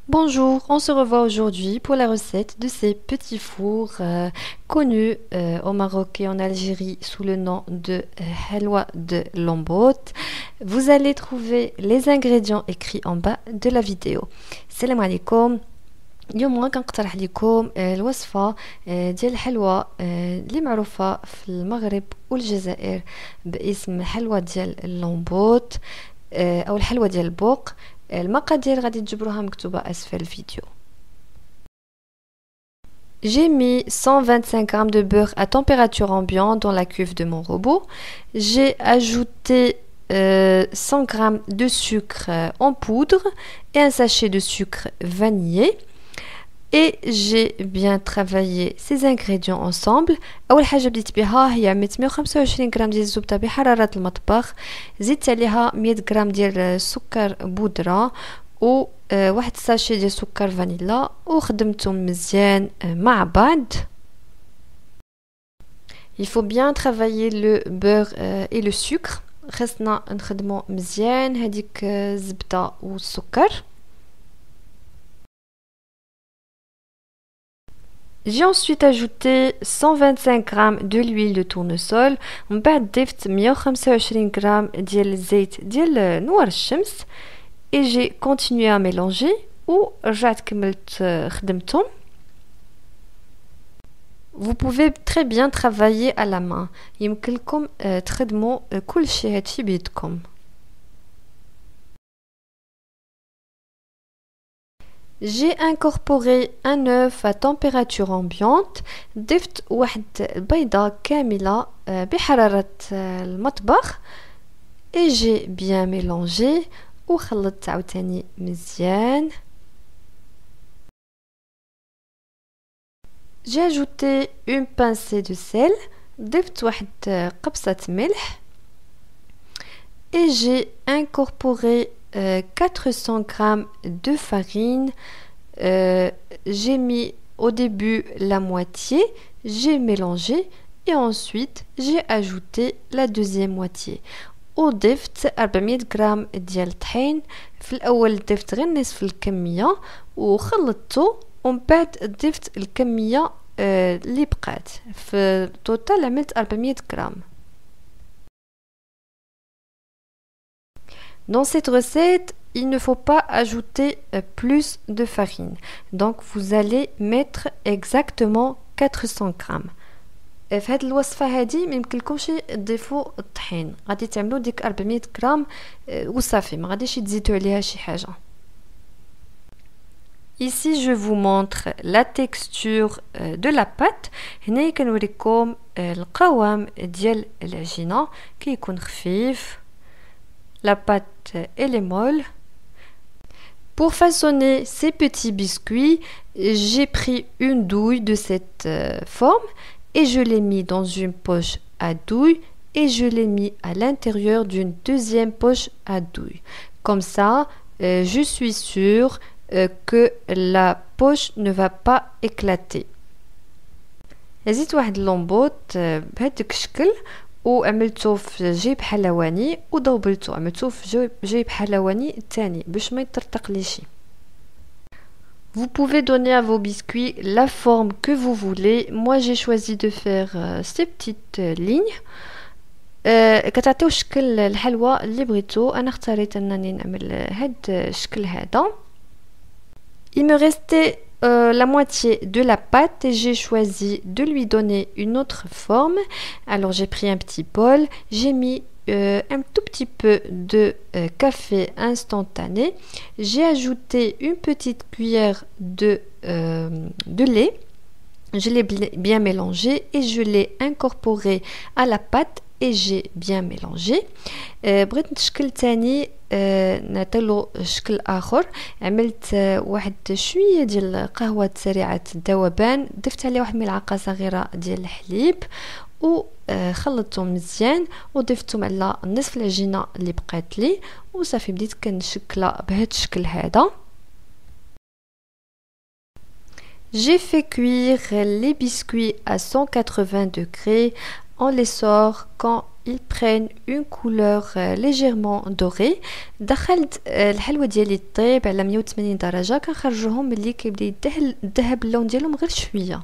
Bonjour, on se revoit aujourd'hui pour la recette de ces petits fours connus au Maroc et en Algérie sous le nom de halwa de Lombot. Vous allez trouver les ingrédients écrits en bas de la vidéo. Salam alaikum. اليوم كنقترح لكم الوصفة ديال الحلوى اللي معروفة في المغرب والجزائر باسم حلوى ديال اللومبوت أو الحلوى ديال البوق. المقادير غادي تجبروها مكتوبة أسفل الفيديو. J'ai mis 125 g de beurre à température ambiante dans la cuve de mon robot. J'ai ajouté 100 g de sucre en poudre et un sachet de sucre vanillé. Et j'ai bien travaillé ces ingrédients ensemble. أول حاجة بديت بها هي 125 غرام ديال الزبدة بحرارة المطبخ، زدت عليها 100 غرام ديال سكر بودرة و واحد ساشي ديال سكر فانيلا وخدمتهم مزيان مع بعض. Il faut bien travailler le beurre et le sucre. خصنا نخدمو مزيان هذيك الزبدة والسكر. J'ai ensuite ajouté 125 g de l'huile de tournesol. ومن بعد ضفت 125 g ديال الزيت ديال نوار الشمس. Et j'ai continué à mélanger ورجعت كملت خدمتهم. Vous pouvez très bien travailler à la main. يمكن لكم تخدموا كل شيء هادشي بيدكم. J'ai incorporé un œuf à température ambiante. ضفت واحد البيضة كاملة بحرارة المطبخ. Et j'ai bien mélangé وخلطت عاوتاني مزيان. J'ai ajouté une pincée de sel. ضفت واحد قبصة ملح. Et j'ai incorporé 400 g de farine. J'ai mis au début la moitié, j'ai mélangé et ensuite j'ai ajouté la deuxième moitié. وضفت 400 غرام ديال الطحين. في الأول ضفت غير نصف الكمية وخلطته ومن بعد ضفت الكمية اللي بقات. في التوتال عملت 400 غرام. Dans cette recette, il ne faut pas ajouter plus de farine. Donc, vous allez mettre exactement 400 grammes. في هاد الوصفة هادي ميمكنلكمش تضيفوا الطحين، غادي تعملوا ديك 400 غرام وصافي، ما غاديش تزيدوا عليها شي حاجة. Ici, je vous montre la texture de la pâte. هنا كنوريكم القوام ديال العجينة كيكون خفيف. La pâte elle est molle. Pour façonner ces petits biscuits, j'ai pris une douille de cette forme et je l'ai mis dans une poche à douille et je l'ai mis à l'intérieur d'une deuxième poche à douille. Comme ça, je suis sûre que la poche ne va pas éclater. هزيت واحد اللومبوط بهذاك الشكل وعملته في جيب حلواني وضوبلته، عملته في جيب حلواني الثاني باش ما يطرطقليش. Vous pouvez donner à vos biscuits la forme que vous voulez. Moi j'ai choisi de faire ces petites lignes. كتعطيو شكل الحلوى اللي بغيتو. انا اختاريت انني نعمل هاد الشكل هذا. Il me restait la moitié de la pâte et j'ai choisi de lui donner une autre forme. Alors j'ai pris un petit bol, j'ai mis un tout petit peu de café instantané. J'ai ajouté une petite cuillère de lait. Je l'ai bien mélangé et je l'ai incorporé à la pâte et j'ai bien mélangé. بغيت نشكل تاني نعطيلو شكل اخر. عملت واحد شويه ديال قهوه سريعه الذوبان، ضفت عليه واحد ملعقه صغيره ديال الحليب وخلطتهم مزيان وضفتهم على نصف العجينه اللي بقات لي وصافي بديت كنشكلها بهذا الشكل هذا. J'ai fait cuire les biscuits à 180 degrés. On les sort quand ils prennent une couleur légèrement dorée. دخلت الحلوى ديالي طيب على 180 درجة كنخرجوهم ملي كيبدا يذهب اللون ديالهم غير شوية.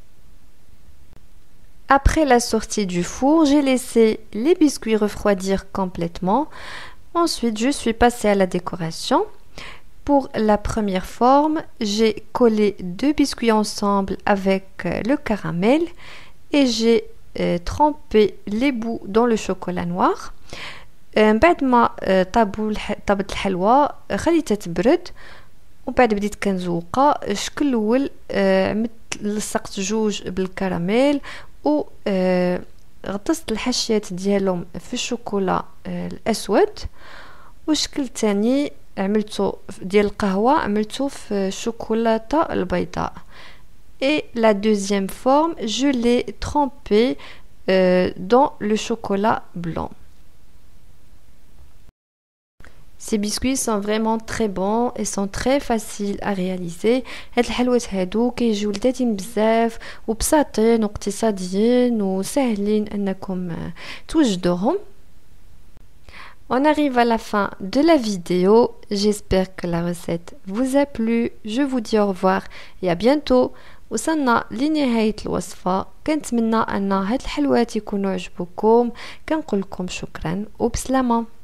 Après la sortie du four, j'ai laissé les biscuits refroidir complètement. Ensuite, je suis passée à la décoration. Pour la première forme, j'ai collé 2 biscuits ensemble avec le caramel et j'ai trempé les bouts dans le chocolat noir. بعد ما طابت الحلوى خليتها تبرد وبعد بديت كنزوقها. الشكل الاول لصقت جوج بالكراميل و غطست الحشيات ديالهم في الشوكولا الاسود والشكل الثاني عملته ديال القهوه عملته في الشوكولاته البيضاء. Et la deuxième forme, je l'ai trempé dans le chocolat blanc. Ces biscuits sont vraiment très bons et sont très faciles à réaliser. هاد الحلوات هادو كيجيو لذيذين بزاف وبساطين واقتصاديين وسهلين انكم توجدوهم. On arrive à la fin de la vidéo. J'espère que la recette vous a plu. Je vous dis au revoir et à bientôt. وصلنا لنهاية الوصفة. كنتمنى ان هاد الحلوات يكونوا عجبوكم. كنقول لكم شكرا وبسلامة.